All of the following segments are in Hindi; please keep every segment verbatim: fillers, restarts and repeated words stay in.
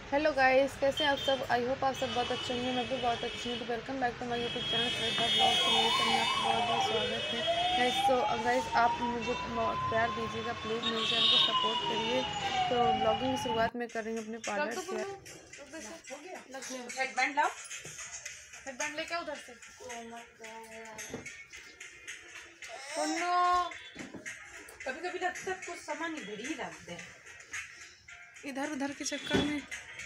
हेलो गाइस, कैसे हैं आप सब। आई होप आप सब बहुत अच्छे होंगे। मैं भी बहुत अच्छी हूँ। तो welcome back to my YouTube channel Shraddha blog. तो मेरे चैनल में आपका बहुत बहुत स्वागत है गाइस। तो गाइस आप मुझे प्यार दीजिएगा, प्लीज़ मेरे चैनल को सपोर्ट करिए। तो ब्लॉगिंग की शुरुआत में कर रही हूँ अपने पार्लर से। हेडबैंड लाओ, हेडबैंड लेके आओ उधर से। कभी कभी लगता है कुछ सामान इधर ही रख दे, इधर उधर के चक्कर में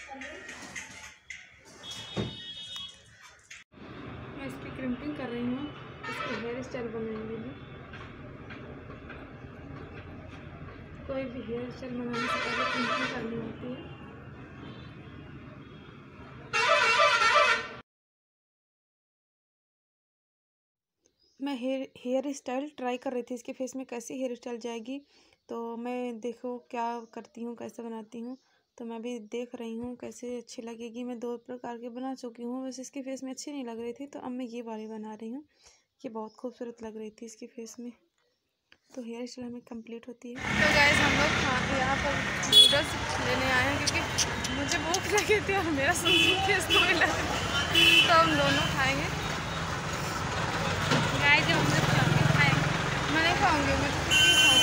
मैं इसकी क्रिम्पिंग कर रही हूँ, इसकी हेयर स्टाइल बनाने के लिए। कोई भी हेयर स्टाइल बनाने से पहले क्रिम्पिंग करनी होती है। मैं हेयर हेयर स्टाइल ट्राई कर रही थी, इसके फेस में कैसी हेयर स्टाइल जाएगी। तो मैं देखो क्या करती हूँ, कैसे बनाती हूँ। तो मैं भी देख रही हूँ कैसे अच्छी लगेगी। मैं दो प्रकार के बना चुकी हूँ, वैसे इसके फेस में अच्छी नहीं लग रही थी, तो अब मैं ये वाली बना रही हूँ। ये बहुत खूबसूरत लग रही थी इसके फेस में। तो हेयर स्टाइल हमें कंप्लीट होती है। तो गाइस हम लोग खा यहाँ पर नूडल्स लेने आए हैं, क्योंकि मुझे भूख लगी थी और मेरा सुन फेस को भी लगा, तो हम दोनों खाएँगे। गाइस जब हम लोग खाएंगे, मैं नहीं खाऊंगी, मैं तो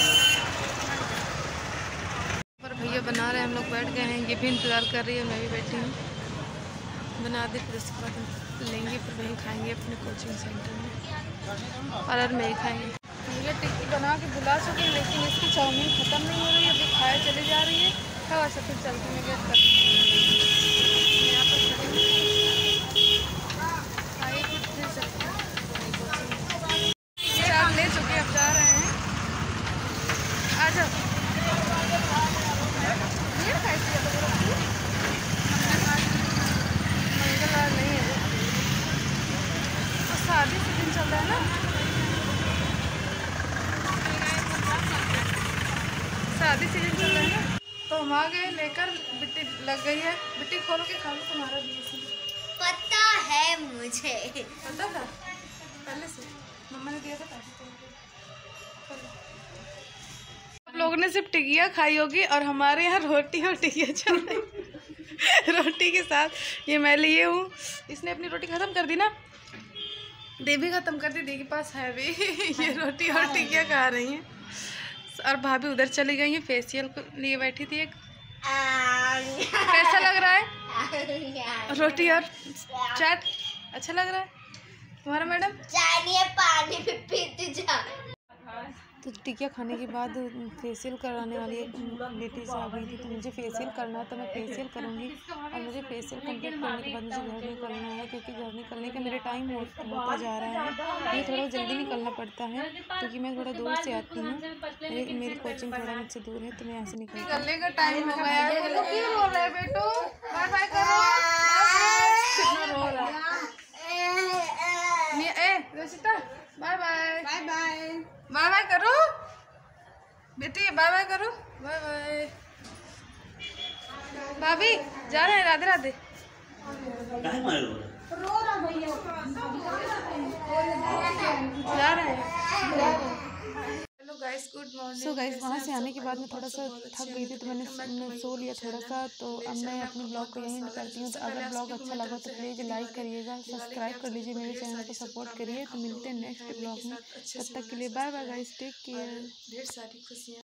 पर भैया बना रहे हैं, हम लोग बैठ गए हैं। ये भी इंतज़ार कर रही है, मैं भी बैठी हूँ। बना दे, फिर उसके बाद हम लेंगे, फिर वहीं खाएंगे अपने कोचिंग सेंटर में, पार्लर में ही खाएंगे। भैया टिक्की बना के बुला चुके हैं, लेकिन इसकी चाउमीन ख़त्म नहीं हो रही है, अभी खाए चली जा रही है। थोड़ा सा फिर चलते में गेट कर यहाँ पर आइए, कुछ दे सकते हैं। चार ले चुके, अब जा रहे हैं। आ जाओ। मंगलवार नहीं है, तो शादी सीजन चल रहा है ना। शादी सीजन चल रहा है ना, तो हम आ गए लेकर। बिट्टी लग गई है, बिट्टी खोल के खा लो, तुम्हारा भी इसमें पता है मुझे। पता था पहले से, मम्मा ने दिया था पैसे। आप लोगों ने सिर्फ टिकिया खाई होगी, और हमारे यहाँ रोटी और टिकिया चल रही। रोटी के साथ ये मैं लिए हूँ। इसने अपनी रोटी ख़त्म कर दी ना, दे भी ख़त्म कर दी, दी के पास है भी। ये रोटी और टिकिया खा रही हैं। और भाभी उधर चली गई हैं, फेशियल को लिए बैठी थी एक। कैसा लग रहा है रोटी और चाट? अच्छा लग रहा है तुम्हारा मैडम? जानिए पानी भी पीती जा। तो टिकिया खाने के बाद फेशियल कराने वाली एक लेडीज आ गई थी, तो मुझे फेशियल करना है, तो मैं फेशियल करूँगी। और मुझे फेशियल कंप्लीट करने के बाद मुझे घर निकलना है, क्योंकि घर निकलने का मेरा टाइम हो, होता जा रहा है। मुझे थोड़ा जल्दी निकलना पड़ता है, क्योंकि मैं थोड़ा दूर से आती हूँ। मेरी मेरी कोचिंग थोड़ा मुझसे दूर है, तो मैं यहाँ से निकलती हूँ। निकलने का टाइम हो गया है। क्यों रो रहे बेटू? बाय बाय करो। कितना रो रहा है। ए Roshita, bye bye bye bye bye bye करो बेटी, बाय बाय करो, बाय बाय। भाभी जा रहे हैं, राधे राधे। जा रहे हैं। Hello guys, good morning. So guys वहाँ से आने के बाद मैं थोड़ा सा थक गई थी, तो मैंने मैं सो लिया थोड़ा सा। तो अब मैं अपने ब्लॉग को यहीं एंड करती हूँ। तो अगर ब्लॉग अच्छा लगा तो प्लीज़ लाइक करिएगा, सब्सक्राइब कर लीजिए, मेरे चैनल को सपोर्ट करिए। तो मिलते हैं नेक्स्ट ब्लॉग में, तब तक के लिए bye bye guys, take care. ढेर सारी खुशियाँ।